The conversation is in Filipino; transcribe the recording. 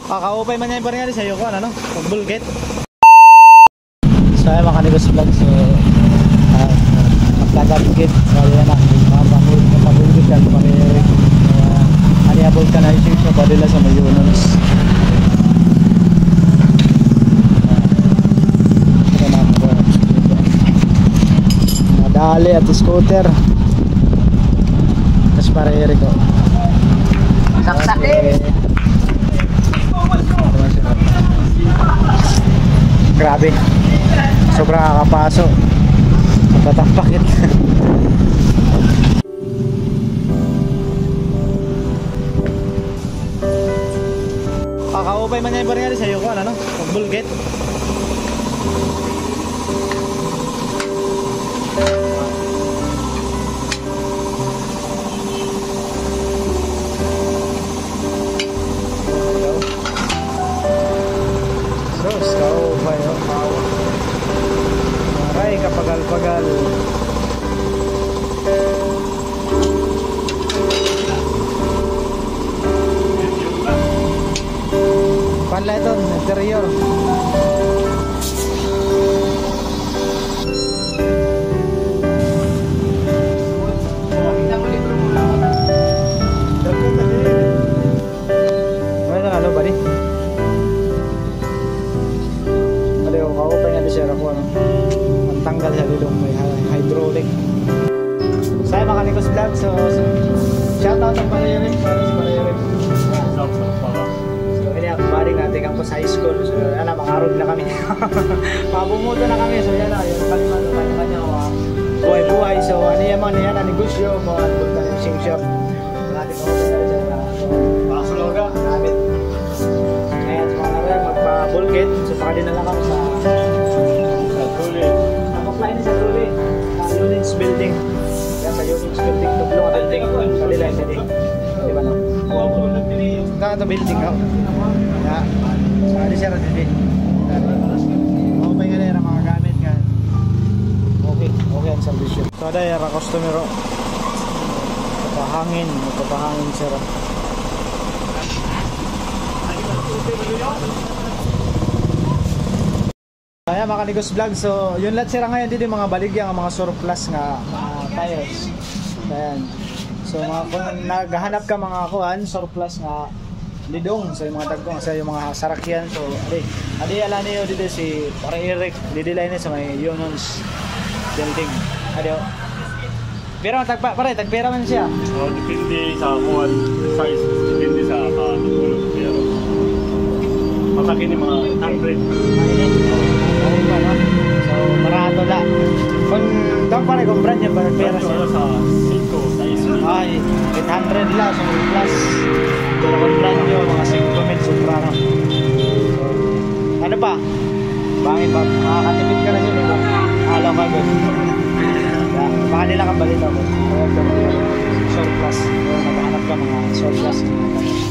Kakaupay man yan pa rin sa'yo ko, ano? Pag-bulget. So, ay mga kanigos vlog. So, magkakabigit. So, yan na. Mapabulget yan. Maniabol ka na yung siya padila sa mayunons. Madali at scooter. Tapos para Eric, oh. Saksak eh. Grabe. Sobrang kakapaso. Tatakpakit. Kakaupay man yan yung barangay sa'yo ko, ano? Pag-bulget. Aray, kapagal-pagal. Panla ito, interior. Ano ba di? Tanggal sa lulong may hydraulic. Sa mga Nikos Vlog, so shout out ng Palayarin para sa Palayarin. So ini akbari natin ang sa high school. So yan na, makarog na kami. Pabumuto na kami. So yan na, yung palimano kanya buhay-buhay. So ano yan mga niyan na negosyo mo at punta ng sing shop. Natin ako na dyan na pakasuloga namin. Ngayon sa mga natin magpa-bulket. So pakali na lang kami sa ini sa tuloy, Units Building. Yan sa Units Building, tublong at building. Kalila yung building. Di ba na? Ito building ako. Ya, sali siya rin din. Ako pa yung ganyan mga gamit ka. Okay ang servisyo. So ada yung customer. Papahangin siya rin. Kaya mga Kanigos Vlog, so yun lahat sila ngayon dito mga baligya, mga surplus nga tires. Ayan. So mga kung naghahanap ka mga kuan, surplus nga lidong sa mga dagkong sa yung mga sarakyan. So adi ala niyo dito si para Eric, didilay ni sa may Unons building. Adio. Pero tagpera man siya. Oh, depende sa kuan size, depende sa pero mataki ni mga 100. So barato la. Kung daw pa kung brand niya pera siya sa 5 size. Ay, 800 la so plus. Pero kung brand niyo mga 5,000 sobra na. So ano pa? Bangin pa makakatipid ka na siya dito. Alaw ka doon. Baka nila kang balita ko. Surplus. Naghahanap ka mga surplus.